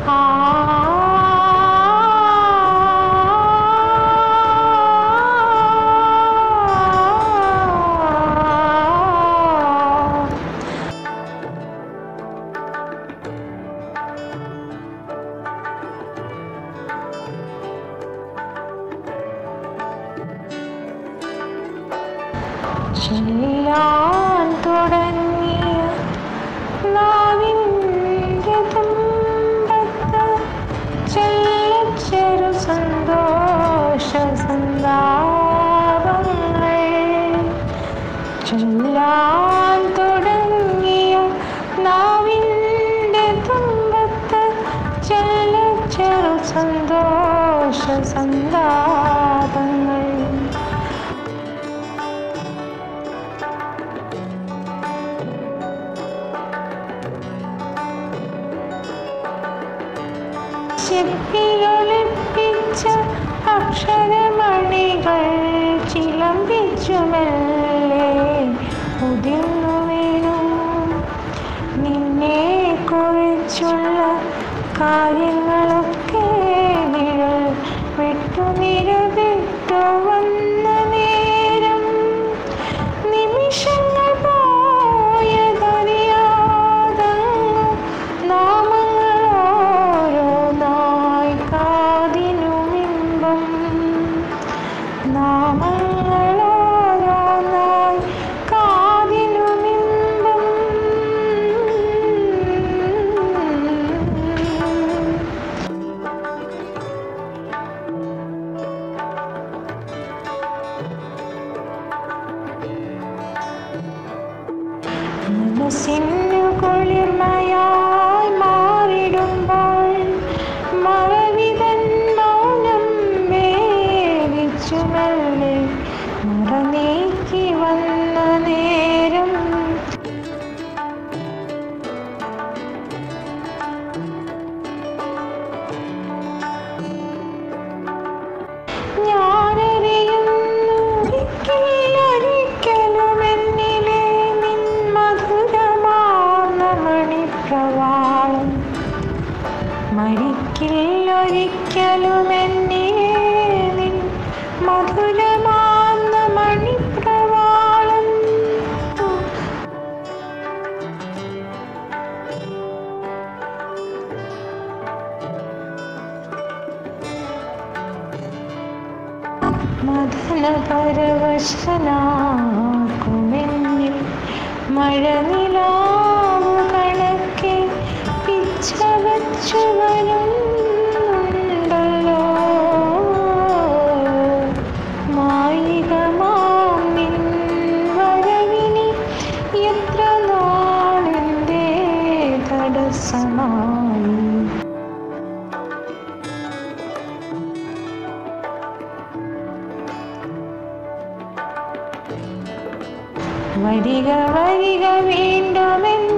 ചൊല്ലാൻ തുടങ്ങിയ നാവിൻ്റെ തുമ്പത്ത് ചെല്ലച്ചെറു സന്തോഷ സന്താപങ്ങൾ. ചൊല്ലാൻ തുടങ്ങിയ നാവിൻ്റെ തുമ്പത്ത് ചെല്ലച്ചെറു സന്തോഷ സന്താപങ്ങൾ. ചെപ്പിലൊളിപ്പിച്ച അക്ഷരമണികൾ ചിലമ്പിച്ചു മെല്ലെ ഉതിർന്നു വീണു. നിന്നെ കുറിച്ചുള്ള കാര്യങ്ങളൊക്കെ നിഴൽ വിട്ടു നിരവിട്ടു വന്ന നേരം നിമിഷങ്ങൾ പോയതറിയാതങ്ങു നാമങ്ങളോരോന്നായി കാതിനുമിമ്പം. നാമങ്ങളോരോന്നായി കാതിനുമിമ്പം. മനസ്സിനു കുളിർമയായി മാറിടുമ്പോൾ മറവിതൻ മൗനം വേവിച്ചു മെല്ലെ മറനീക്കി വന്ന നേരം ഞാനറിയുന്നു ഒരിക്കലും എന്നിലെ നിൻ മധുരമാർന്ന മണിപ്രവാളം. മരിക്കില്ലൊരിക്കലും എന്നിലെ നിൻ മധുരമാർന്ന മണിപ്രവാളം. മദനപരവശനാക്കുമെന്നിൽ മഴനിലാവു കണക്കെ പിച്ച വച്ചു വരുന്നുണ്ടല്ലോ. മായികമാം നിൻ വരവിനി എത്ര നാളിൻ്റെ തടസ്സമായി. വരിക വരിക വീണ്ടും